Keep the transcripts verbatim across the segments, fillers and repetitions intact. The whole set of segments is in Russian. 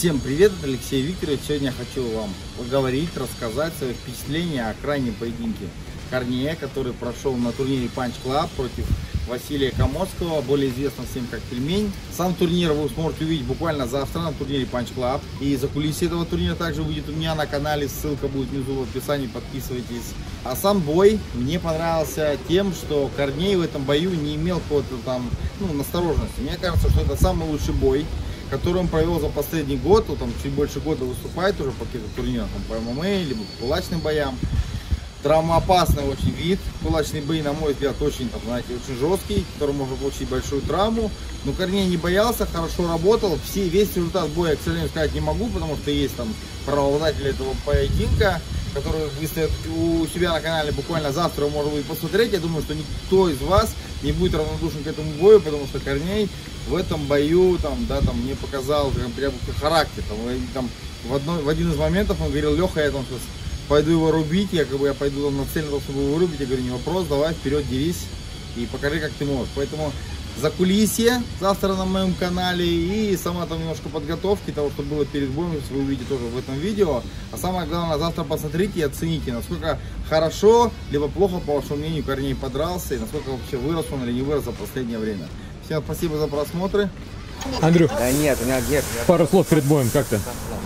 Всем привет, это Алексей Викторович. Сегодня я хочу вам поговорить, рассказать свои впечатления о крайнем поединке Корнея, который прошел на турнире Punch Club против Василия Камотского, более известного всем как Пельмень. Сам турнир вы сможете увидеть буквально завтра на турнире Punch Club. И закулисье этого турнира также выйдет у меня на канале, ссылка будет внизу в описании, подписывайтесь. А сам бой мне понравился тем, что Корней в этом бою не имел какой-то там, ну, настороженности. Мне кажется, что это самый лучший бой, который он провел за последний год. Он там чуть больше года выступает уже по каким-то турнирам, там, по эм эм а, либо по кулачным боям. Травмоопасный очень вид. Кулачные бои, на мой взгляд, очень, там, знаете, очень жесткий, который можно получить большую травму. Но Корней не боялся, хорошо работал. Все, весь результат боя, к сожалению, сказать не могу, потому что есть там правообладатель этого поединка, который выставит у себя на канале буквально завтра, можно будет посмотреть. Я думаю, что никто из вас не будет равнодушен к этому бою, потому что Корней в этом бою, там, да, там, мне показал прям характер. Там, там, в, одной, в один из моментов он говорил: Леха, я там сейчас пойду его рубить, я, как бы, я пойду там, нацелен, чтобы его вырубить. Я говорю: не вопрос, давай вперед, дерись и покажи, как ты можешь. Поэтому закулисье завтра на моем канале и сама там немножко подготовки того, что было перед боем, вы увидите тоже в этом видео. А самое главное, завтра посмотрите и оцените, насколько хорошо либо плохо, по вашему мнению, Корней подрался и насколько вообще вырос он или не вырос за последнее время. Всем спасибо за просмотры. Андрюх, да нет, у меня нет. Пару слов перед боем, как ты?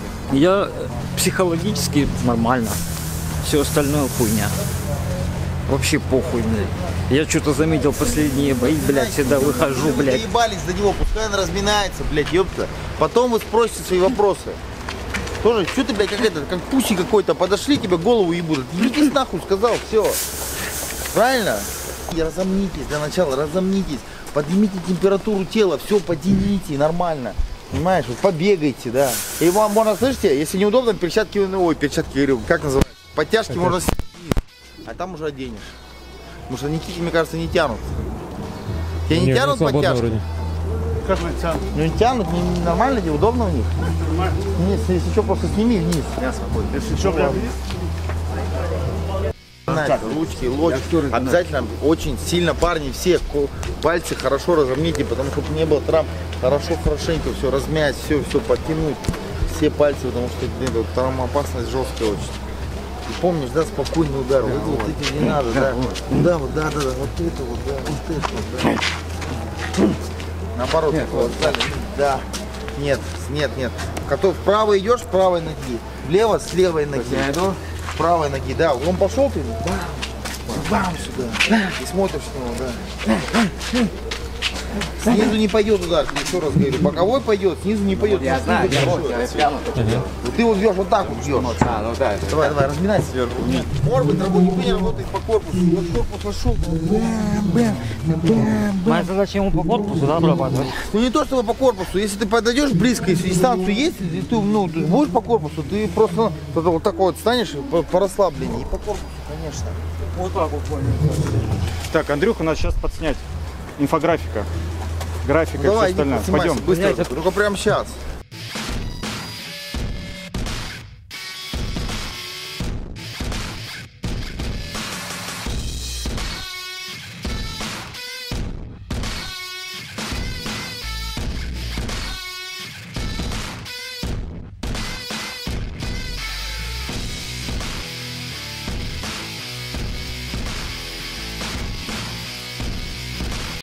Я психологически нормально, все остальное хуйня. Вообще похуй, блядь. Я что-то заметил последние бои, блядь, всегда выхожу, блядь. Заебались за него, пускай он разминается, блядь, ёпта. Потом вы спросите свои вопросы. Тоже, что ты, блядь, как это, как пуси какой-то, подошли, тебе голову ебут. Идите нахуй, сказал, все. Правильно? И разомнитесь для начала, разомнитесь. Поднимите температуру тела, все поднимите, нормально. Понимаешь, вот побегайте, да. И вам можно, слышите, если неудобно, перчатки, ой, перчатки, говорю, как называется? Подтяжки это можно снять, а там уже оденешь. Потому что Никите, мне кажется, не тянут. Тебя не, не тянут подтяжки? Как вы тянут? Ну не тянут, не, не нормально, неудобно у них. Нет, если что, просто сними вниз. Я спокойно. Если что, прям вниз? Ручки, локти. Обязательно очень сильно, парни, все пальцы хорошо разомните, потому что не было травм. Хорошо, хорошенько все размять, все, все подтянуть. Все пальцы, потому что это травмоопасность жесткая очень. И помнишь, да, спокойный удар. Да, вот, вот, вот эти не надо, да. Да, вот, да, вот, да, да, да, вот это вот, да, вот это вот, да. Наоборот, нет, вот, да. Да. Нет, нет, нет. Вправо идешь, с правой ноги. Влево, с левой ноги. Я иду. С правой ноги, да. Он пошел ты, бам, бам сюда. И смотришь на него, да. Снизу не пойдет удар, еще раз говорю. Боковой пойдет, снизу не пойдет. Я знаю, я прямо. Ты вот бьешь вот так вот бьешь. А, ну да. Давай, давай, разминайся сверху. Может быть, работник не работает по корпусу. Вот корпус вошел. Моя задача ему по корпусу, да, обрабатывать? Ну не то, чтобы по корпусу. Если ты подойдешь близко, если дистанцию есть, если ты, ну, ты будешь по корпусу, ты просто вот так вот станешь по, по расслаблению. И по корпусу, конечно. Вот так вот. Так, Андрюха, нас сейчас подснять. Инфографика. Графика, ну, и все остальное. Пойдем. Быстро, только прямо сейчас.